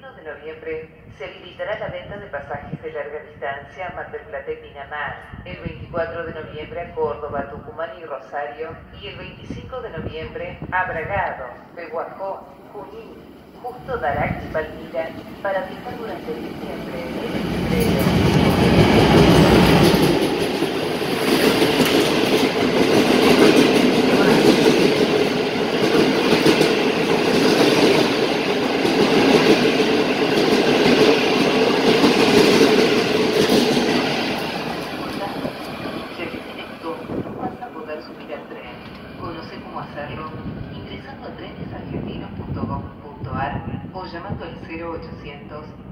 1 de noviembre se habilitará la venta de pasajes de larga distancia a Mar del Plata y Pinamar, el 24 de noviembre a Córdoba, Tucumán y Rosario, y el 25 de noviembre a Bragado, Pehuajó, Junín, Justo, Darac y Palmira, para viajar durante diciembre, enero y febrero. Ya que tienes todo, vas a poder subir al tren. Conoce cómo hacerlo ingresando a trenesargentinos.gov.ar o llamando al 0800